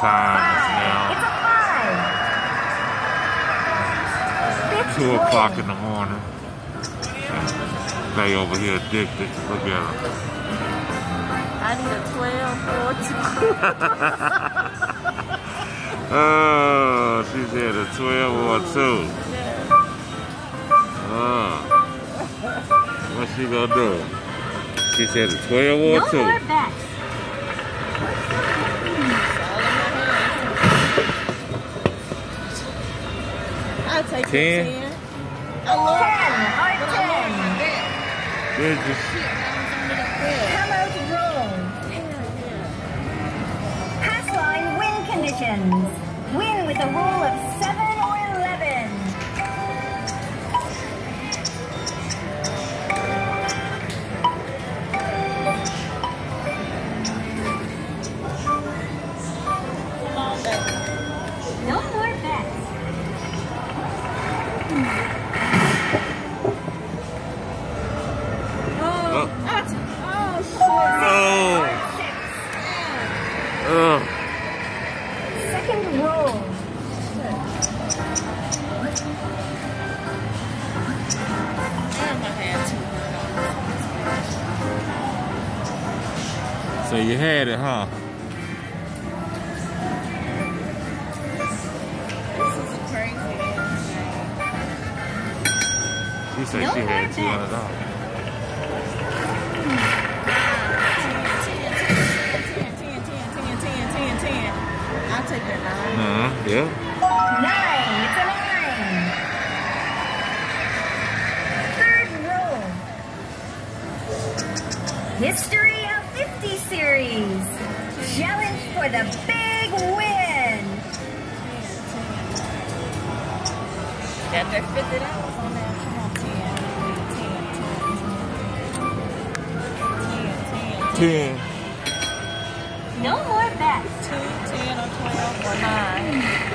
time is now. It's a 5. 2 o'clock in the morning. They over here addicted. Look at her. I need a 12 or 2. Oh, she said a 12 or a 2. What's she gonna do? She said a 12 or a 2. No more bets. I'll take 10. 10. 10 or 10. Good, just Hammered roll. Pass line win conditions. Win with a rule of 7 or 11. No more bets. no. Second roll. So you had it, huh? This is a crazy ass She said No she had more $200. 10. I'll take that 9. Yeah. 9. It's a 9. Third roll. History of 50 series. Challenge for the big win. Got that $50 on there. Come on, 10. 10. No more bets. 2, 10, or 12, or 9.